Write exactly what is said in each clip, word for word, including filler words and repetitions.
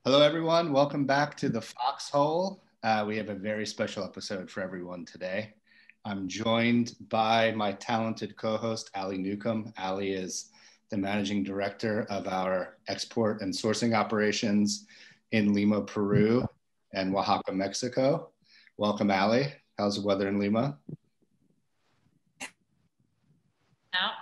Hello, everyone. Welcome back to the Foxhole. Uh, we have a very special episode for everyone today. I'm joined by my talented co-host, Ali Newcomb. Ali is the managing director of our export and sourcing operations in Lima, Peru, and Oaxaca, Mexico. Welcome, Ali. How's the weather in Lima? Now.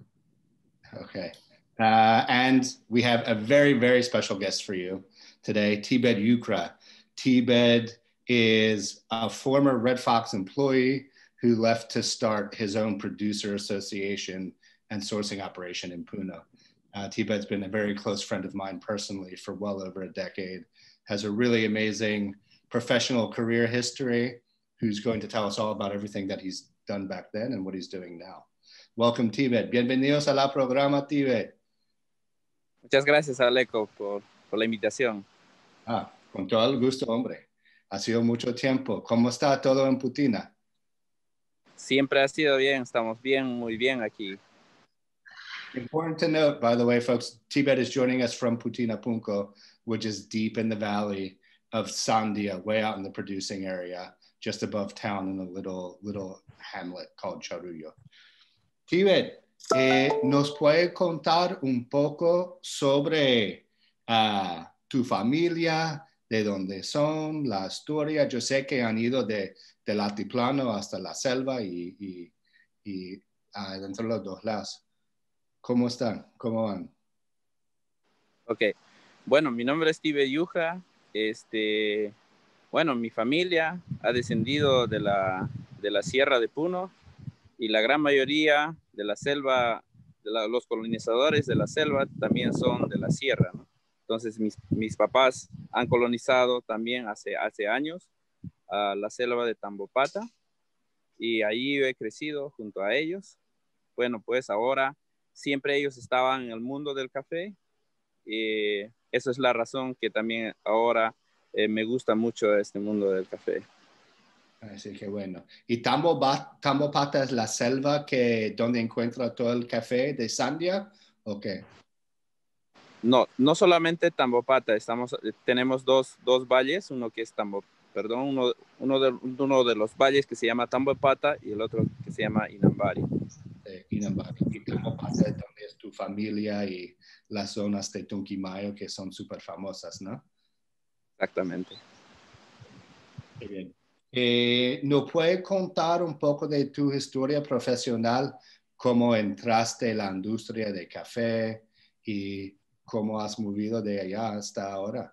Okay. Uh, and we have a very, very special guest for you today, Tibet Ukra. Tibet is a former Red Fox employee who left to start his own producer association and sourcing operation in Puno. Uh, Tibet's been a very close friend of mine personally for well over a decade, has a really amazing professional career history, who's going to tell us all about everything that he's done back then and what he's doing now. Welcome, Tibet. Bienvenidos a la programa, Tibet. Muchas gracias, Aleco, por, por la invitación. Ah, con todo el gusto, hombre. Ha sido mucho tiempo. ¿Cómo está todo en Putina? Siempre ha sido bien, estamos bien, muy bien aquí. Important to note, by the way, folks, Tibet is joining us from Putina Punco, which is deep in the valley of Sandia, way out in the producing area, just above town in a little, little hamlet called Charullo. Tibet, eh, ¿nos puede contar un poco sobre uh, tu familia, de dónde son, la historia? Yo sé que han ido de, del altiplano hasta la selva y, y, y uh, dentro de los dos lados. ¿Cómo están? ¿Cómo van? Ok, bueno, mi nombre es Tibet Ukra. Este, bueno, mi familia ha descendido de la, de la Sierra de Puno y la gran mayoría de la selva, de la, los colonizadores de la selva también son de la sierra, ¿no? Entonces mis, mis papás han colonizado también hace, hace años a la selva de Tambopata y ahí he crecido junto a ellos. Bueno, pues ahora siempre ellos estaban en el mundo del café y esa es la razón que también ahora eh, me gusta mucho este mundo del café. Así que bueno. ¿Y Tambopata es la selva que donde encuentra todo el café de Sandia o qué? No, no solamente Tambopata, estamos, tenemos dos, dos valles, uno que es Tambo, perdón, uno, uno, de, uno de los valles que se llama Tambopata y el otro que se llama Inambari. Eh, Inambari. Y Tambopata es donde es tu familia y las zonas de Tunquimayo que son súper famosas, ¿no? Exactamente. Muy bien. Eh, ¿nos puede contar un poco de tu historia profesional, cómo entraste en la industria de café y cómo has movido de allá hasta ahora?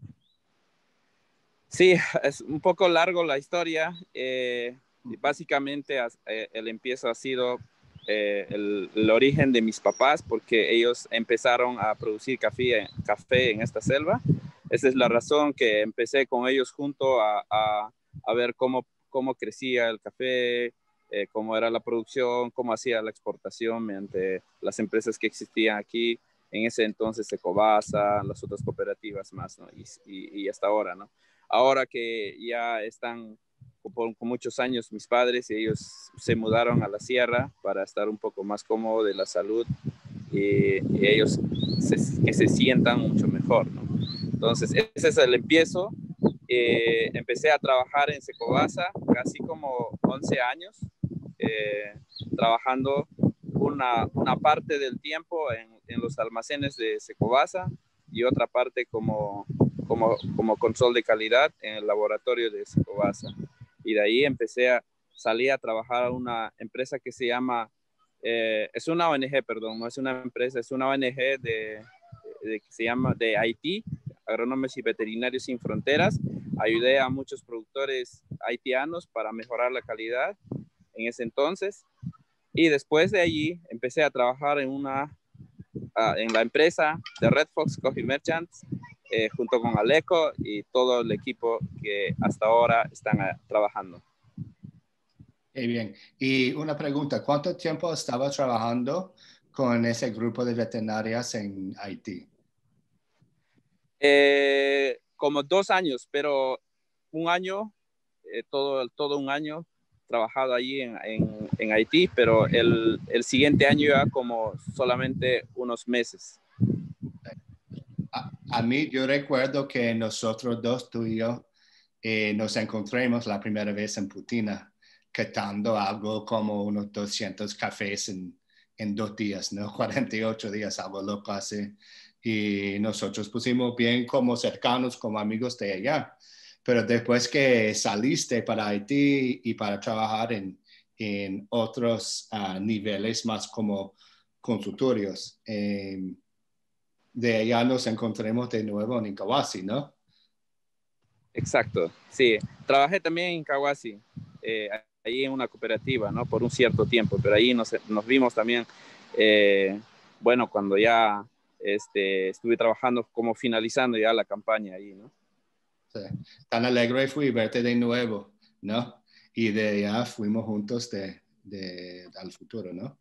Sí, es un poco largo la historia. Eh, básicamente eh, el empiezo ha sido eh, el, el origen de mis papás porque ellos empezaron a producir café, café en esta selva. Esa es la razón que empecé con ellos junto a, a, a ver cómo, cómo crecía el café, eh, cómo era la producción, cómo hacía la exportación mediante las empresas que existían aquí. En ese entonces, Ecovasa, las otras cooperativas más, ¿no? Y, y, y hasta ahora, ¿no? Ahora que ya están con, con muchos años mis padres y ellos se mudaron a la sierra para estar un poco más cómodo de la salud y, y ellos se, que se sientan mucho mejor, ¿no? Entonces, ese es el empiezo. Eh, empecé a trabajar en Secovasa casi como once años, eh, trabajando una, una parte del tiempo en, en los almacenes de Secovasa y otra parte como, como, como control de calidad en el laboratorio de Secovasa. Y de ahí empecé a salir a trabajar a una empresa que se llama, eh, es una O N G, perdón, no es una empresa, es una O N G de, de, que se llama de Haití, Agrónomos y Veterinarios Sin Fronteras. Ayudé a muchos productores haitianos para mejorar la calidad en ese entonces. Y después de allí empecé a trabajar en, una, uh, en la empresa de Red Fox Coffee Merchants, eh, junto con Aleco y todo el equipo que hasta ahora están uh, trabajando. Qué bien. Y una pregunta, ¿cuánto tiempo estabas trabajando con ese grupo de veterinarias en Haití? Eh, como dos años, pero un año, eh, todo, todo un año trabajado allí en, en, en Haití, pero el, el siguiente año ya como solamente unos meses. A mí, yo recuerdo que nosotros dos, tú y yo, eh, nos encontramos la primera vez en Putina, catando algo como unos doscientos cafés en, en dos días, ¿no? cuarenta y ocho días, algo loco así. Y nosotros pusimos bien como cercanos, como amigos de allá. Pero después que saliste para Haití y para trabajar en, en otros uh, niveles más como consultorios, eh, de allá nos encontremos de nuevo en Incahuasi, ¿no? Exacto, sí. Trabajé también en Kawasi, eh, ahí en una cooperativa, ¿no? Por un cierto tiempo, pero ahí nos, nos vimos también, eh, bueno, cuando ya este, estuve trabajando como finalizando ya la campaña ahí, ¿no? Sí. Tan alegre fui verte de nuevo, ¿no? Y de allá fuimos juntos de, de, al futuro, ¿no?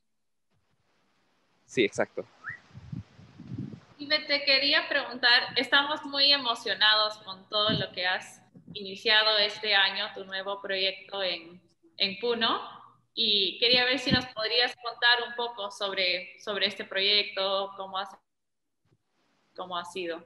Sí, exacto. Y te quería preguntar, estamos muy emocionados con todo lo que has iniciado este año, tu nuevo proyecto en, en Puno, y quería ver si nos podrías contar un poco sobre, sobre este proyecto, cómo, has, cómo ha sido.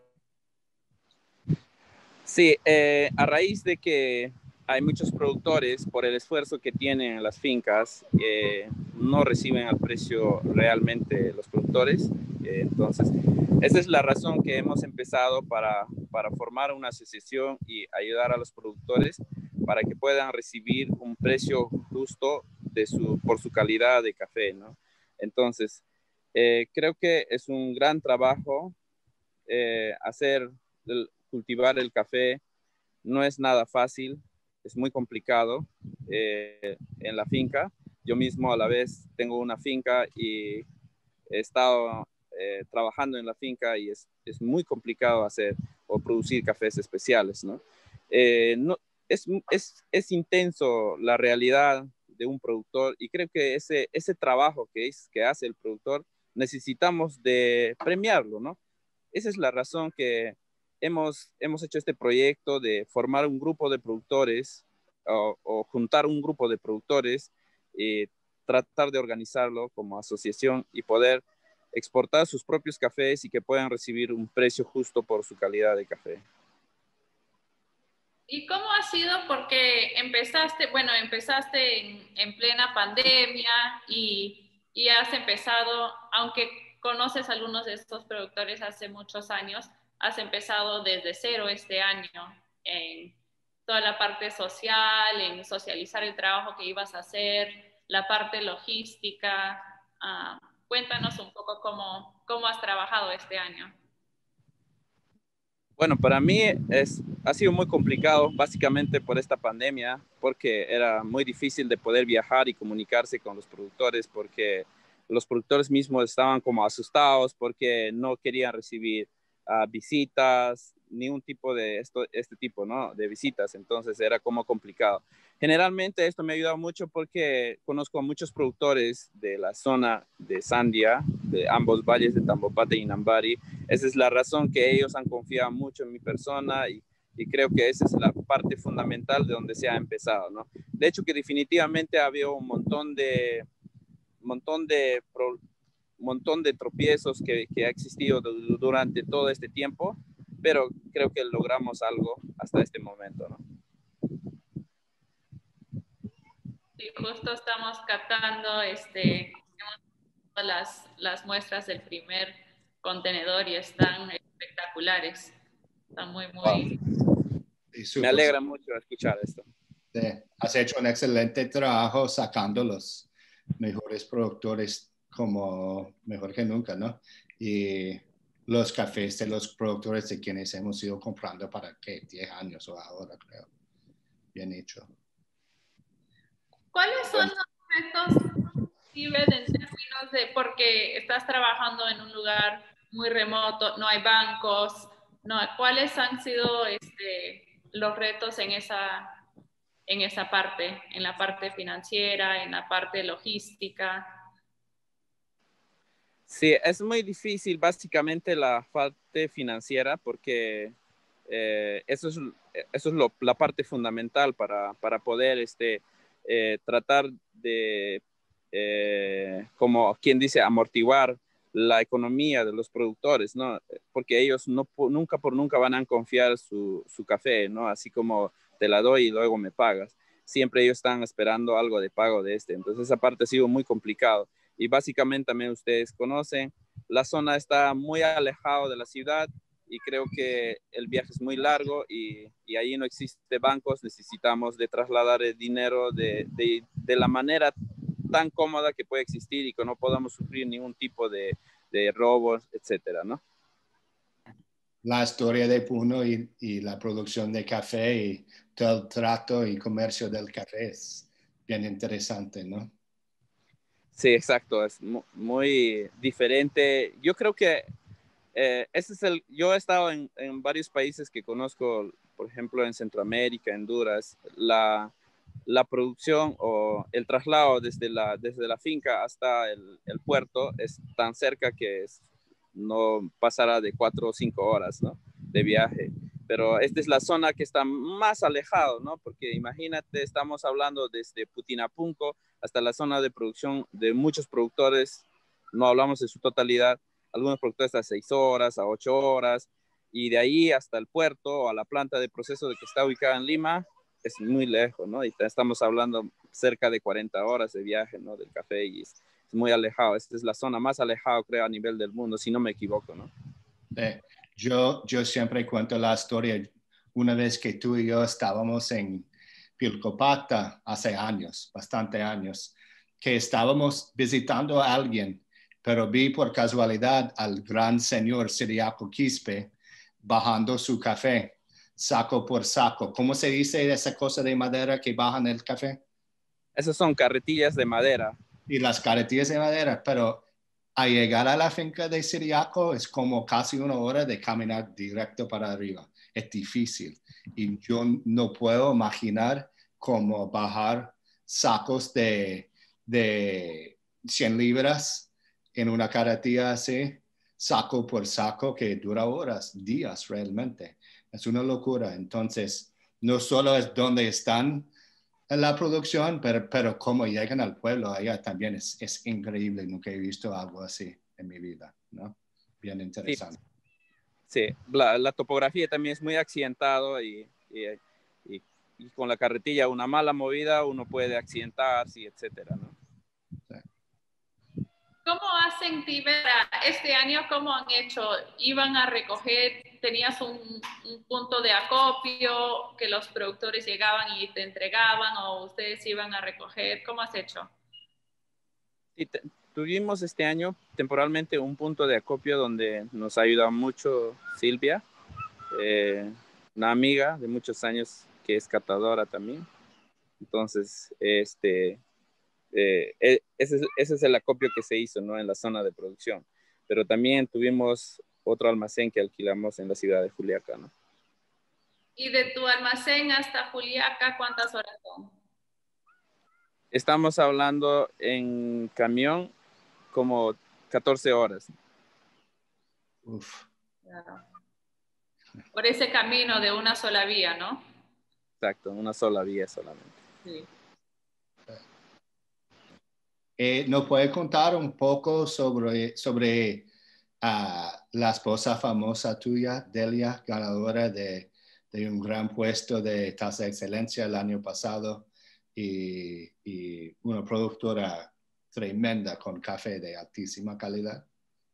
Sí, eh, a raíz de que hay muchos productores, por el esfuerzo que tienen en las fincas, eh, no reciben al precio realmente los productores. Eh, entonces, esa es la razón que hemos empezado para, para formar una asociación y ayudar a los productores para que puedan recibir un precio justo de su, por su calidad de café, ¿no? Entonces, eh, creo que es un gran trabajo eh, hacer el, cultivar el café. No es nada fácil, es muy complicado eh, en la finca. Yo mismo a la vez tengo una finca y he estado eh, trabajando en la finca y es, es, muy complicado hacer o producir cafés especiales, ¿no? Eh, no es, es, es intenso la realidad de un productor y creo que ese, ese trabajo que, es, que hace el productor necesitamos de premiarlo, ¿no? Esa es la razón que hemos, hemos hecho este proyecto de formar un grupo de productores o, o juntar un grupo de productores y tratar de organizarlo como asociación y poder exportar sus propios cafés y que puedan recibir un precio justo por su calidad de café. ¿Y cómo ha sido? Porque empezaste, bueno, empezaste en, en plena pandemia y, y has empezado, aunque conoces a algunos de estos productores hace muchos años, has empezado desde cero este año en toda la parte social, en socializar el trabajo que ibas a hacer, la parte logística. Uh, cuéntanos un poco cómo, cómo has trabajado este año. Bueno, para mí es, ha sido muy complicado, básicamente por esta pandemia, porque era muy difícil de poder viajar y comunicarse con los productores, porque los productores mismos estaban como asustados porque no querían recibir uh, visitas, ni un tipo de esto, este tipo, ¿no? De visitas, entonces era como complicado. Generalmente esto me ha ayudado mucho porque conozco a muchos productores de la zona de Sandia, de ambos valles de Tambopata y Inambari. Esa es la razón que ellos han confiado mucho en mi persona y, y creo que esa es la parte fundamental de donde se ha empezado, ¿no? De hecho que definitivamente había un montón de, montón de, pro, montón de tropiezos que, que ha existido durante todo este tiempo, pero creo que logramos algo hasta este momento, ¿no? Sí, justo estamos captando este, las, las muestras del primer contenedor y están espectaculares. Están muy, muy... Wow. Sí, me alegra mucho escuchar esto. Sí, has hecho un excelente trabajo sacando los mejores productores como mejor que nunca, ¿no? Y los cafés de los productores de quienes hemos ido comprando para, ¿qué? diez años o ahora, creo. Bien hecho. ¿Cuáles son los retos en términos de, porque estás trabajando en un lugar muy remoto, no hay bancos, no, ¿cuáles han sido este, los retos en esa, en esa parte, en la parte financiera, en la parte logística? Sí, es muy difícil básicamente la parte financiera porque eh, eso es, eso es lo, la parte fundamental para, para poder este, eh, tratar de, eh, como quien dice, amortiguar la economía de los productores, ¿no? Porque ellos no, nunca por nunca van a confiar su, su café, ¿no? Así como te la doy y luego me pagas. Siempre ellos están esperando algo de pago de este. Entonces esa parte ha sido muy complicado. Y básicamente también ustedes conocen, la zona está muy alejada de la ciudad y creo que el viaje es muy largo y, y ahí no existe bancos. Necesitamos de trasladar el dinero de, de, de la manera tan cómoda que puede existir y que no podamos sufrir ningún tipo de, de robos, etcétera, ¿no? La historia de Puno y, y la producción de café y todo el trato y comercio del café es bien interesante, ¿no? Sí, exacto, es muy diferente. Yo creo que eh, ese es el, yo he estado en, en varios países que conozco, por ejemplo, en Centroamérica, en Honduras, la, la producción o el traslado desde la, desde la finca hasta el, el puerto es tan cerca que es, no pasará de cuatro o cinco horas, ¿no? De viaje. Pero esta es la zona que está más alejado, ¿no? Porque imagínate, estamos hablando desde Putinapunco hasta la zona de producción de muchos productores, no hablamos de su totalidad, algunos productores a seis horas, a ocho horas, y de ahí hasta el puerto o a la planta de proceso de que está ubicada en Lima, es muy lejos, ¿no? Y estamos hablando cerca de cuarenta horas de viaje, ¿no? Del café y es, es muy alejado. Esta es la zona más alejada, creo, a nivel del mundo, si no me equivoco, ¿no? Eh, yo, yo siempre cuento la historia. Una vez que tú y yo estábamos en Pilcopata hace años, bastante años, que estábamos visitando a alguien, pero vi por casualidad al gran señor Ciriaco Quispe bajando su café, saco por saco. ¿Cómo se dice esa cosa de madera que bajan el café? Esas son carretillas de madera. Y las carretillas de madera, pero a llegar a la finca de Ciriaco es como casi una hora de caminar directo para arriba. Es difícil. Y yo no puedo imaginar cómo bajar sacos de, de cien libras en una carretilla así, saco por saco, que dura horas, días realmente. Es una locura. Entonces, no solo es donde están en la producción, pero, pero cómo llegan al pueblo allá también es, es increíble. Nunca he visto algo así en mi vida, ¿no? Bien interesante. Sí, sí. La, la topografía también es muy accidentado y, y, y, y con la carretilla una mala movida uno puede accidentarse, y etcétera, ¿no? Sí. ¿Cómo hacen, Tibera? Este año, ¿cómo han hecho? ¿Iban a recoger, tenías un, un punto de acopio que los productores llegaban y te entregaban o ustedes iban a recoger? ¿Cómo has hecho? Sí, te, tuvimos este año temporalmente un punto de acopio donde nos ayuda mucho Silvia, eh, una amiga de muchos años que es catadora también. Entonces, este, eh, ese, ese es el acopio que se hizo, ¿no? En la zona de producción. Pero también tuvimos otro almacén que alquilamos en la ciudad de Juliaca, ¿no? ¿Y de tu almacén hasta Juliaca cuántas horas son? Estamos hablando en camión como catorce horas. Uf. Claro. Por ese camino de una sola vía, ¿no? Exacto, una sola vía solamente. Sí. Eh, ¿nos puede contar un poco sobre, sobre uh, la esposa famosa tuya, Delia, ganadora de, de un gran puesto de tasa de excelencia el año pasado y, y una productora tremenda con café de altísima calidad?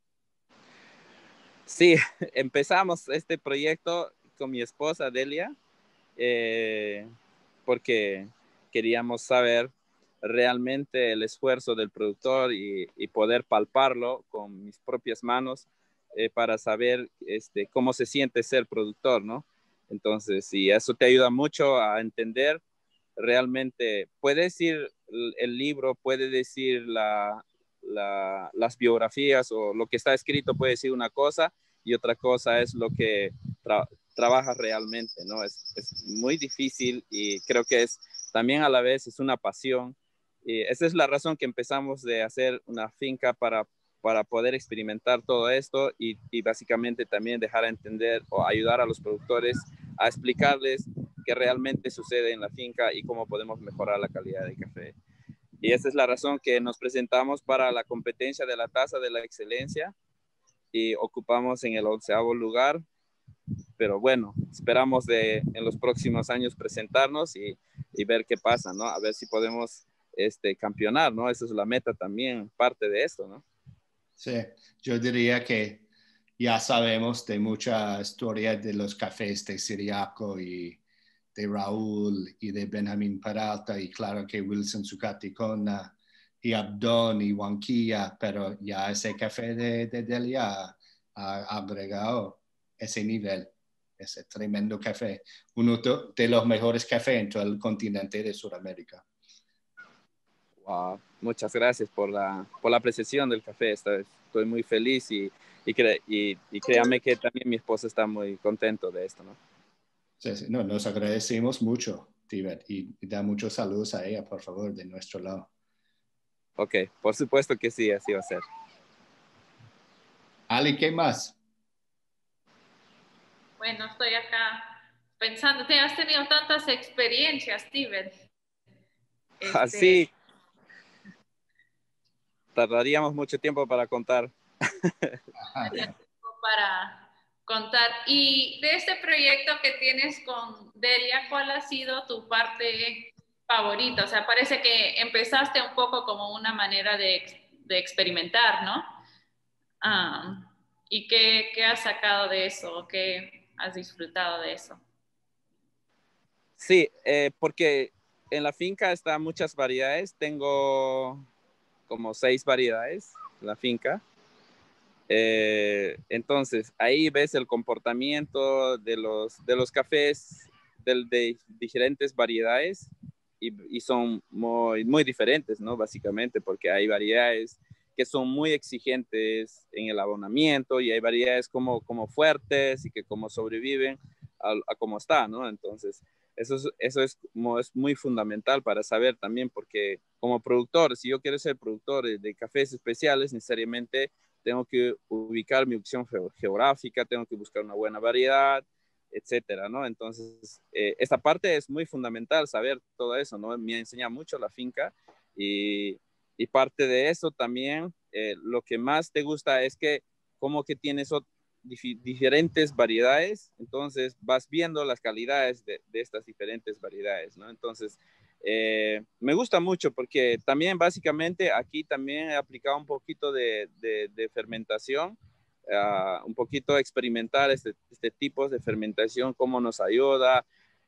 Sí, empezamos este proyecto con mi esposa Delia eh, porque queríamos saber realmente el esfuerzo del productor y, y poder palparlo con mis propias manos eh, para saber este, cómo se siente ser productor, ¿no? Entonces, y eso te ayuda mucho a entender realmente, puede decir el, el libro, puede decir la, la, las biografías o lo que está escrito puede decir una cosa y otra cosa es lo que tra trabaja realmente, ¿no? Es, es muy difícil y creo que es también a la vez es una pasión. Y esa es la razón que empezamos de hacer una finca para, para poder experimentar todo esto y, y básicamente también dejar a entender o ayudar a los productores a explicarles qué realmente sucede en la finca y cómo podemos mejorar la calidad del café. y esa es la razón que nos presentamos para la competencia de la Taza de la Excelencia y ocupamos en el onceavo lugar. Pero bueno, esperamos de en los próximos años presentarnos y, y ver qué pasa, ¿no? A ver si podemos este, campeonar, ¿no? Esa es la meta también, parte de esto, ¿no? Sí, yo diría que ya sabemos de mucha historia de los cafés de Siriaco y de Raúl y de Benjamín Peralta y claro que Wilson Zuccaticona y Abdón y Huanquilla, pero ya ese café de, de Delia ha agregado ese nivel, ese tremendo café, uno de los mejores cafés en todo el continente de Sudamérica. Wow, muchas gracias por la, por la apreciación del café. Estoy, estoy muy feliz y, y, cre, y, y créame que también mi esposa está muy contento de esto, ¿no? Sí, sí, no, nos agradecemos mucho, Tibet, y, y da muchos saludos a ella, por favor, de nuestro lado. Ok, por supuesto que sí, así va a ser. Ali, ¿qué más? Bueno, estoy acá pensando, te has tenido tantas experiencias, Steven. Este, Así, tardaríamos mucho tiempo para contar. para contar. Y de este proyecto que tienes con Delia, ¿cuál ha sido tu parte favorita? O sea, parece que empezaste un poco como una manera de, de experimentar, ¿no? Um, ¿Y qué, qué has sacado de eso? ¿Qué has disfrutado de eso? Sí, eh, porque en la finca están muchas variedades. Tengo como seis variedades en la finca. Eh, entonces, ahí ves el comportamiento de los, de los cafés de, de diferentes variedades y, y son muy, muy diferentes, ¿no? Básicamente, porque hay variedades que son muy exigentes en el abonamiento y hay variedades como, como fuertes y que como sobreviven a, a como está, ¿no? Entonces, eso es, eso es, como, es muy fundamental para saber también, porque como productor, si yo quiero ser productor de, de cafés especiales, necesariamente tengo que ubicar mi opción geográfica, tengo que buscar una buena variedad, etcétera, ¿no? Entonces, eh, esta parte es muy fundamental, saber todo eso, ¿no? Me enseña mucho la finca y, y parte de eso también, eh, lo que más te gusta es que como que tienes dif diferentes variedades, entonces vas viendo las calidades de, de estas diferentes variedades, ¿no? Entonces, eh, me gusta mucho porque también básicamente aquí también he aplicado un poquito de, de, de fermentación, uh, un poquito experimentar este, este tipo de fermentación, cómo nos ayuda.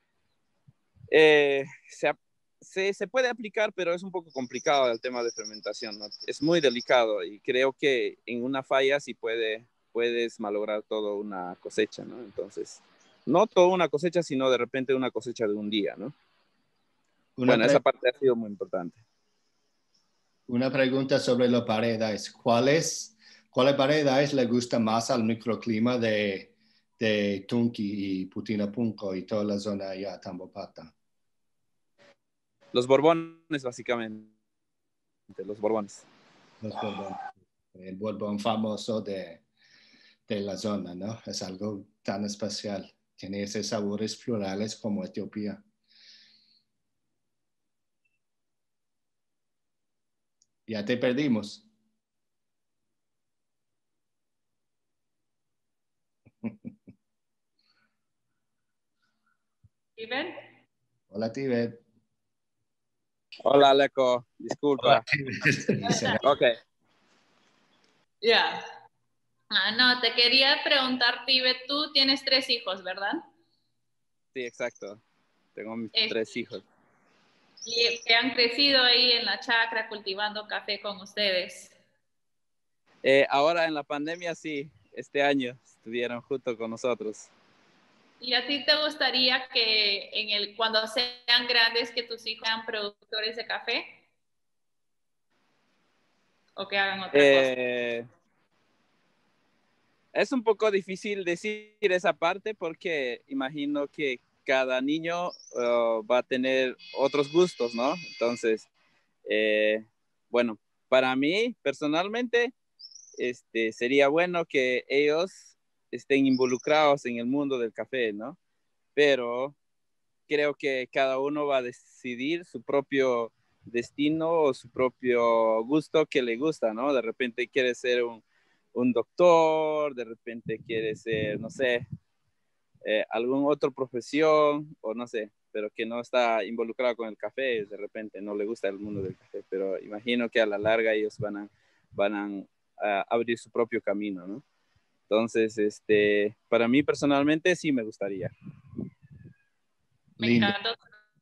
Eh, se, se, se, puede aplicar, pero es un poco complicado el tema de fermentación, ¿no? Es muy delicado y creo que en una falla sí puede, puedes malograr toda una cosecha, ¿no? Entonces, no toda una cosecha, sino de repente una cosecha de un día, ¿no? Una Bueno, esa parte ha sido muy importante. Una pregunta sobre las variedades. ¿Cuáles, ¿Cuáles variedades le gusta más al microclima de, de Tunki y Putinapunco y toda la zona allá, Tambopata? Los borbones, básicamente. Los borbones. Los borbones. El borbón famoso de, de la zona, ¿no? Es algo tan especial. Tiene esos sabores florales como Etiopía. Ya te perdimos. ¿Steven? Hola, Tibet. Hola, Aleco. Disculpa. Hola, Tibet. Ok. Ya. Yeah. Ah, no, te quería preguntar, Tibet, tú tienes tres hijos, ¿verdad? Sí, exacto. Tengo mis Es, tres hijos. y que han crecido ahí en la chacra cultivando café con ustedes. Eh, ahora en la pandemia, sí, este año estuvieron junto con nosotros. ¿Y a ti te gustaría que en el, cuando sean grandes que tus hijos sean productores de café? ¿O que hagan otra eh, cosa? Es un poco difícil decir esa parte porque imagino que cada niño uh, va a tener otros gustos, ¿no? Entonces, eh, bueno, para mí personalmente, este, sería bueno que ellos estén involucrados en el mundo del café, ¿no? Pero creo que cada uno va a decidir su propio destino o su propio gusto que le gusta, ¿no? De repente quiere ser un, un doctor, de repente quiere ser, no sé, eh, alguna otra profesión o no sé, pero que no está involucrado con el café, de repente no le gusta el mundo del café, pero imagino que a la larga ellos van a, van a, a abrir su propio camino, ¿no? Entonces, este, para mí personalmente sí me gustaría. Me Lindo. encantó.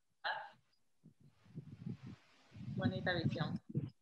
Bonita visión.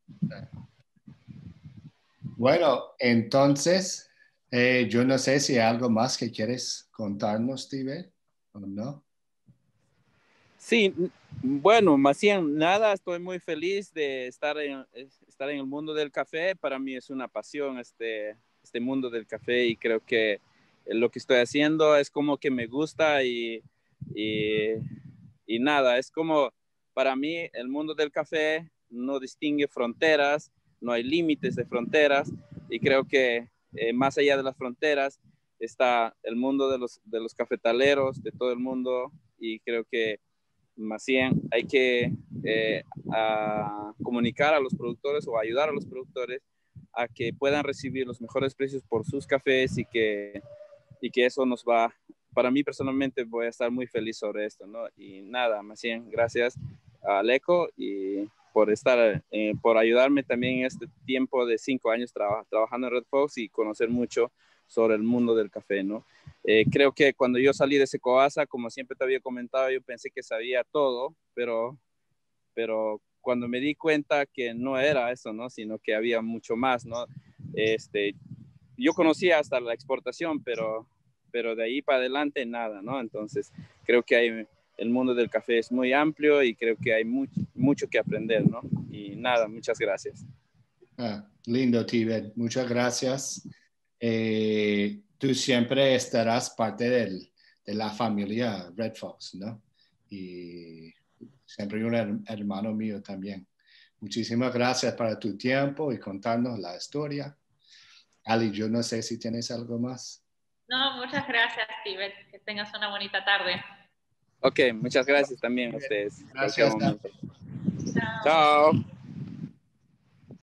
Bueno, entonces, eh, yo no sé si hay algo más que quieres contarnos, Steve, o no. Sí, bueno, más bien nada, estoy muy feliz de estar en, estar en el mundo del café. Para mí es una pasión este, este mundo del café y creo que lo que estoy haciendo es como que me gusta y, y, y nada, es como para mí el mundo del café no distingue fronteras, no hay límites de fronteras y creo que eh, más allá de las fronteras está el mundo de los, de los cafetaleros, de todo el mundo y creo que más bien hay que eh, a comunicar a los productores o ayudar a los productores a que puedan recibir los mejores precios por sus cafés y que, y que eso nos va, para mí personalmente voy a estar muy feliz sobre esto, ¿no? Y nada, más bien gracias a Aleco y por estar, eh, por ayudarme también en este tiempo de cinco años traba, trabajando en Red Fox y conocer mucho sobre el mundo del café, ¿no? Eh, creo que cuando yo salí de Secoasa, como siempre te había comentado, yo pensé que sabía todo, pero, pero cuando me di cuenta que no era eso, ¿no? Sino que había mucho más, ¿no? Este, yo conocía hasta la exportación, pero, pero de ahí para adelante nada, ¿no? Entonces creo que hay, el mundo del café es muy amplio y creo que hay mucho, mucho que aprender, ¿no? Y nada, muchas gracias. Ah, lindo, Tibet. Muchas gracias. Eh, tú siempre estarás parte del, de la familia Red Fox, ¿no? Y siempre un her- hermano mío también. Muchísimas gracias para tu tiempo y contarnos la historia. Ali, yo no sé si tienes algo más. No, muchas gracias, Tibet. Que tengas una bonita tarde. Ok, muchas gracias también a ustedes. En cualquier Gracias. momento. Chao. Chao.